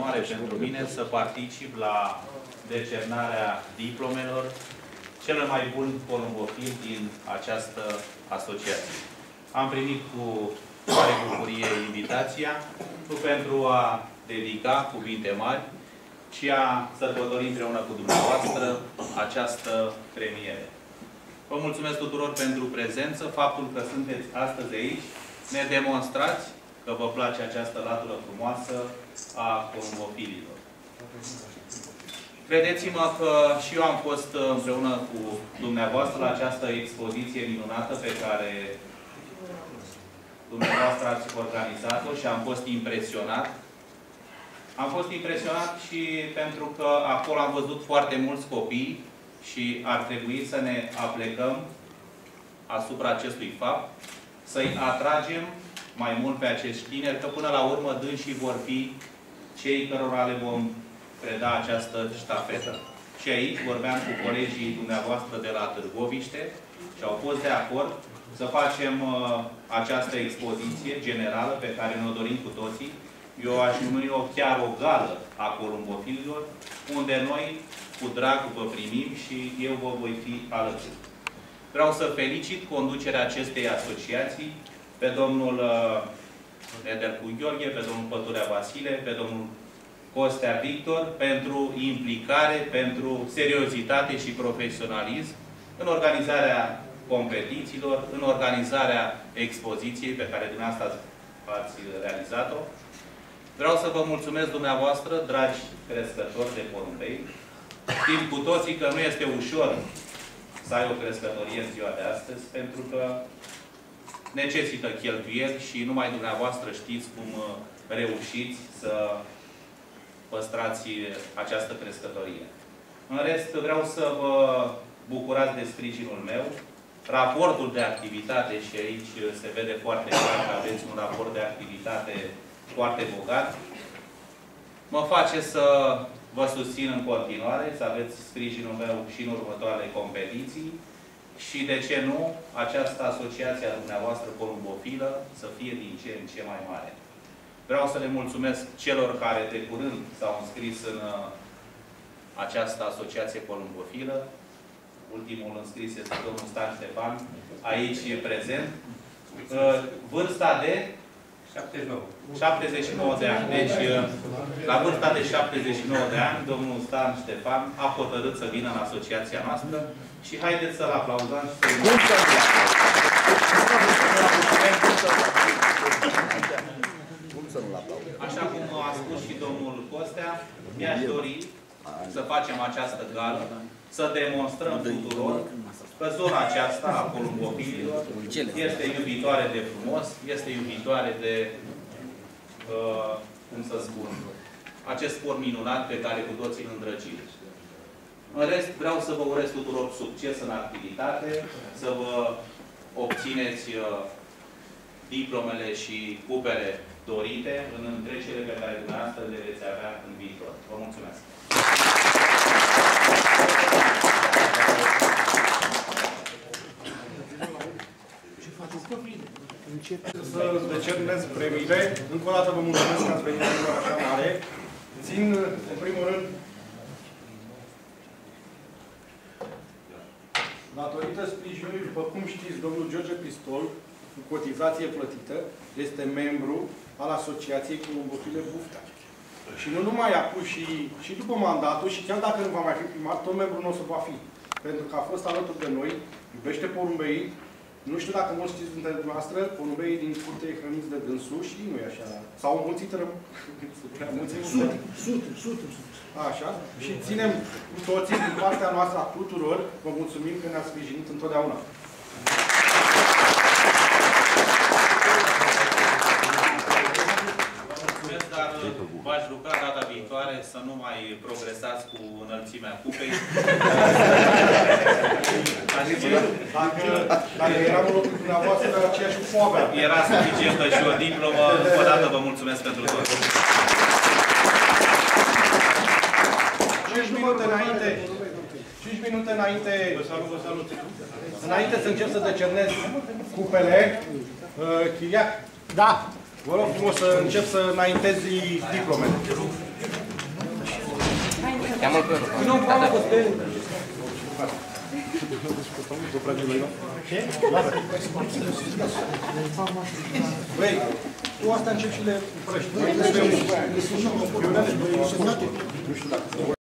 onoare pentru mine să particip la decernarea diplomelor cel mai bun columbofil din această asociație. Am primit cu mare bucurie invitația, nu pentru a dedica cuvinte mari, ci a sărbători împreună cu dumneavoastră această premiere. Vă mulțumesc tuturor pentru prezență. Faptul că sunteți astăzi aici ne demonstrați că vă place această latură frumoasă a columbofililor. Credeți-mă că și eu am fost împreună cu dumneavoastră la această expoziție minunată pe care dumneavoastră ați organizat-o și am fost impresionat. Am fost impresionat și pentru că acolo am văzut foarte mulți copii și ar trebui să ne aplecăm asupra acestui fapt, să-i atragem mai mult pe acești tineri, că până la urmă dânsii vor fi cei cărora le vom preda această ștafetă. Și aici vorbeam cu colegii dumneavoastră de la Târgoviște și au fost de acord să facem această expoziție generală pe care ne-o dorim cu toții. Eu aș numi-o chiar o gală a columbofililor, unde noi cu drag vă primim și eu vă voi fi alături. Vreau să felicit conducerea acestei asociații, pe domnul Nedelcu Gheorghe, pe domnul Păturea Vasile, pe domnul Costea Victor, pentru implicare, pentru seriozitate și profesionalism în organizarea competițiilor, în organizarea expoziției pe care dumneavoastră ați realizat-o. Vreau să vă mulțumesc dumneavoastră, dragi crescători de porumbei. Știm cu toții că nu este ușor să ai o crescătorie în ziua de astăzi, pentru că necesită cheltuieli și numai dumneavoastră știți cum reușiți să păstrați această crescătorie. În rest, vreau să vă bucurați de sprijinul meu. Raportul de activitate, și aici se vede foarte clar că aveți un raport de activitate foarte bogat, mă face să vă susțin în continuare, să aveți sprijinul meu și în următoarele competiții și, de ce nu, această asociație a dumneavoastră columbofilă să fie din ce în ce mai mare. Vreau să le mulțumesc celor care de curând s-au înscris în această asociație columbofilă. Ultimul înscris este domnul Stan Ștefan, aici e prezent. Vârsta de 79 de ani. Deci, la vârsta de 79 de ani, domnul Stan Ștefan a hotărât să vină în asociația noastră și haideți să-l aplaudăm și să-i Așa cum a spus și domnul Costea, mi-aș dori să facem această gală, să demonstrăm tuturor că zona aceasta a columbofililor este iubitoare de frumos, este iubitoare de, cum să spun, acest sport minunat pe care cu toții îl îndrăgim. În rest, vreau să vă urez tuturor succes în activitate, să vă obțineți diplomele și cupele dorite în întrecere pe care dumneavoastră le veți avea în viitor. Vă mulțumesc! Să decernez premiile. Încă o dată vă mulțumesc că ați venit în număr așa mare. Țin, în primul rând, datorită sprijinului, după cum știți, domnul George Pistol, cu cotizație plătită, este membru al Asociației Columbofile Buftea. Și nu numai acum, și după mandatul, și chiar dacă nu va mai fi primar, tot membrul nostru va fi. Pentru că a fost alături de noi, iubește porumbeii. Nu știu dacă mulți știți dintre dumneavoastră, porumbeii din curte hrăniți de dânsul și nu e așa. S-au mulțit sute. Așa. Și ținem cu toții, din partea noastră a tuturor, vă mulțumim că ne-ați sprijinit întotdeauna. Dar v-aș ruga data viitoare să nu mai progresați cu înălțimea cupei. Dacă eram în locul dumneavoastră, aceeași foame. Era suficientă și o diplomă. Încă o dată vă mulțumesc pentru tot. 5 minute înainte. 5 minute înainte. Înainte să încep să decernez cupele, Chiriac. Da. Vă rog frumos să încep să înaintezi diplomele. Non parlo con te. Băi, tu asta începi și le împrăști.